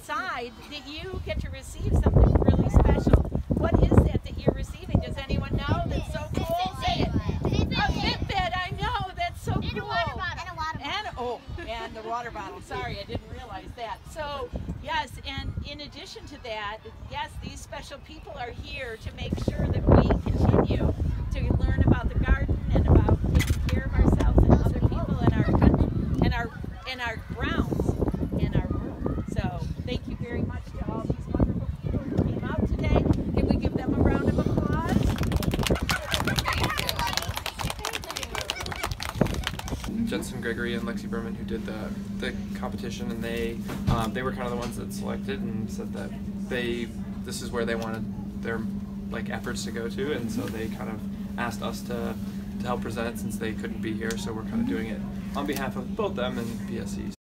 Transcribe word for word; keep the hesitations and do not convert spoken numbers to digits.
decide that you get to receive something really special. What is that that you're receiving? Does anyone know? That's so cool. Say it. A Fitbit. I know. That's so cool. And a water bottle. And a water bottle. And, oh, and the water bottle. Sorry, I didn't realize that. So, yes, and in addition to that, yes, these special people are here to make sure that we continue to learn about the garden and about taking care of ourselves and other people in our country, and our, in our grounds, in our world. So, thank you very much to all these wonderful people who came out today. Can we give them a round of applause? Jensen Gregory and Lexi Berman, who did the the competition, and they um, they were kind of the ones that selected and said that they this is where they wanted their like efforts to go to, and so they kind of asked us to to help present it since they couldn't be here. So we're kind of doing it on behalf of both them and P S E.